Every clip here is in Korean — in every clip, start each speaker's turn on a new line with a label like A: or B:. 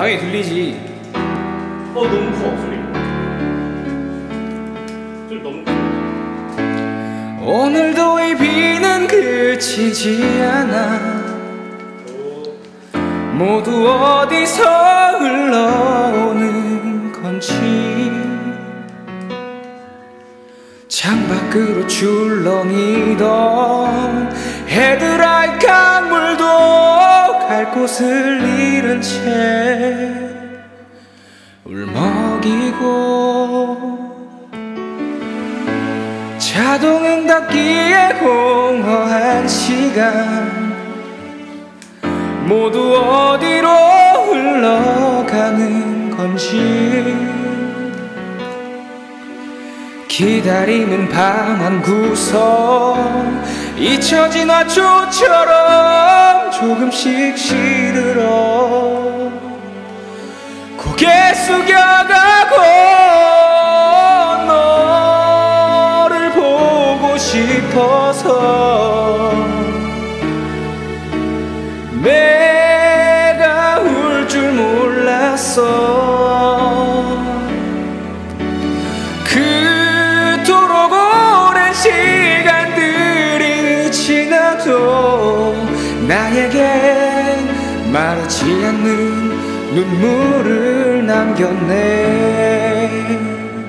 A: 당연히 들리지.
B: 너무 커 소리. 소리 너무 커.
A: 오늘도 이 비는 그치지 않아. 모두 어디서 흘러오는 건지. 창밖으로 출렁이던 헤드라이트 강물도 갈 곳을 잃은 채 울먹이고, 자동응 닫기에 공허한 시간 모두 어디로 흘러가는 건지. 기다리는 방 한 구석 잊혀진 화초처럼 조금씩 시들어 고개 숙여가고 너를 보고 싶어서 내가 울 줄 몰랐어. 그토록 오랜 시간들이 지나도 나에겐 마르지 않는 눈물을 남겼네.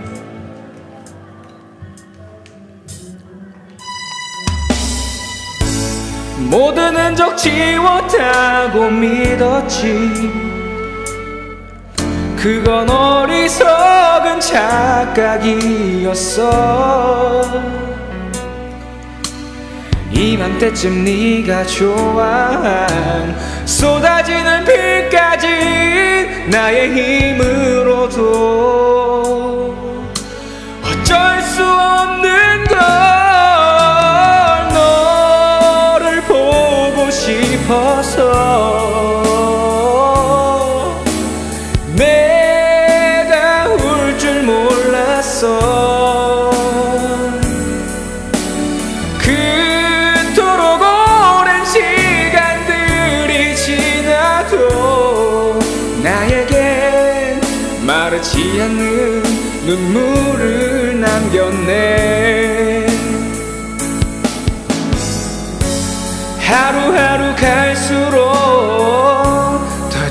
A: 모든 흔적 지웠다고 믿었지. 그건 어리석은 착각이었어. 이맘때쯤 네가 좋아한 쏟아지는 비까지 나의 힘으로도 어쩔 수 없는 걸. 너를 보고 싶어서 내가 울 줄 몰랐어. 그토록 오랜 시간들이 지나도 나에겐 마르지 않는 눈물을 남겼네. 하루하루 갈수록 더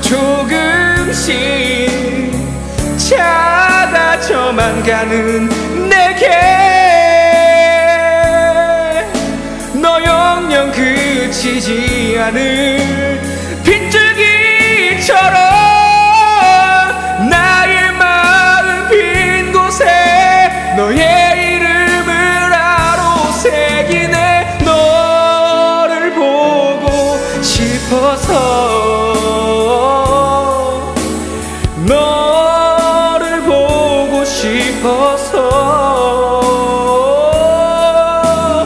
A: 조금씩 작아져만 가는 내게 너 영영 그치지 않을 빗줄기처럼 나의 마음 빈 곳에 너의 이름을 하루 새기네. 너를 보고 싶어서 너를 보고 싶어서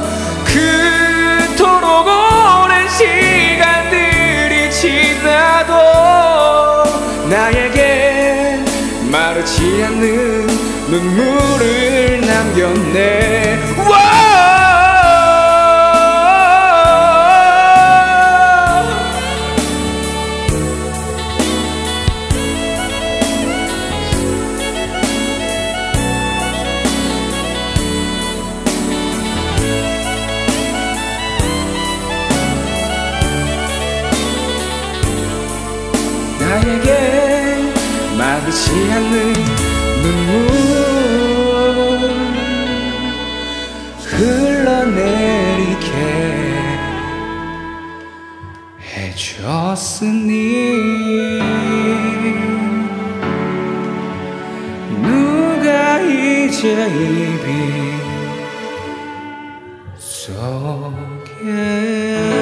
A: 그토록 오랜 시간들이 지나도 나에겐 마르지 않는 눈물을 남겼네. 나에게 마르지 않는 눈물 흘러내리게 해줬으니 누가 이제 이비 속에